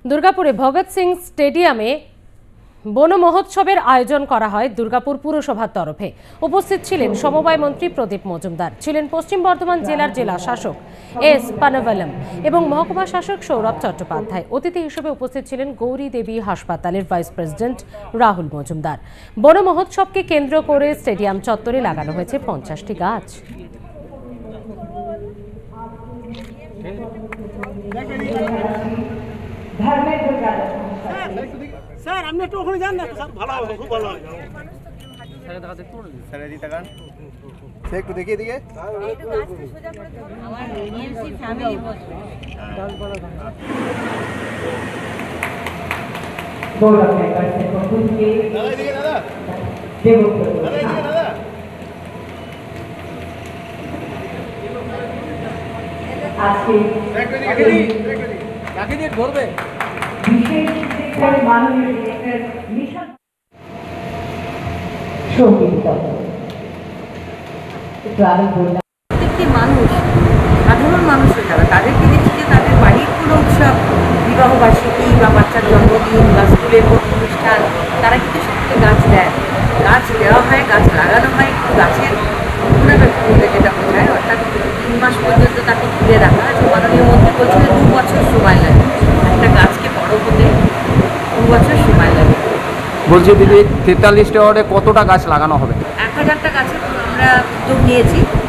দুর্গাপুরে ভগৎ সিং স্টেডিয়ামে বন মহোৎসবের আয়োজন করা হয় দুর্গাপুর পুরসভার তরফে। উপস্থিত ছিলেন সমবায় মন্ত্রী প্রদীপ মজুমদার, ছিলেন পশ্চিম বর্ধমান জেলার জেলা শাসক এস পানাভালম এবং মহকুমা শাসক সৌরভ চট্টোপাধ্যায়। অতিথি হিসেবে উপস্থিত ছিলেন গৌরী দেবী হাসপাতালের ভাইস প্রেসিডেন্ট রাহুল মজুমদার। বন মহোৎসবকে কেন্দ্র করে স্টেডিয়াম চত্বরে লাগানো হয়েছে 50টি গাছ। স্যার আপনি একটু ওখানে যান না স্যার, ভালো হবে, খুব ভালো হবে। স্যার দেখাতে একটু স্যার এদিকে তাকান, সে একটু দেখিয়ে দিকে একটু গাছটা সোজা করে দাও। আমার এমসি ফ্যামিলি বসবে बोला मैं करते को खुद के দাদা এদিকে, দাদা देवो দাদা এদিকে, দাদা आज के কাকে দিয়ে ধরবে विशेष করে মাননীয় ডিরেক্টর মিশন সঙ্গীত ট্রাভেল বললাম প্রত্যেকটি মানুষ, সাধারণ মানুষের যারা, তাদেরকে দেখছি যে তাদের বাড়ির কোনো উৎসব, বিবাহবার্ষিকী বা বাচ্চার জন্মদিন বা স্কুলের কোনো অনুষ্ঠান, তারা কিন্তু সেখানে গাছ দেয়, গাছ দেওয়া হয়, গাছ লাগানো হয়। কিন্তু গাছের পুনরাবৃত্তি বলতে যেটা বোঝায়, অর্থাৎ 3 মাস পর্যন্ত তাকে ঘিরে রাখা। যে মাননীয় মন্ত্রী বলছিলেন 2 বছর সময় লাগে একটা গাছকে বড় হতে, 2 বছর সময় লাগে। বলছি দিদি, 43 ওয়ার্ডে কতটা গাছ লাগানো হবে? 1000টা গাছের আমরা উদ্যোগ নিয়েছি।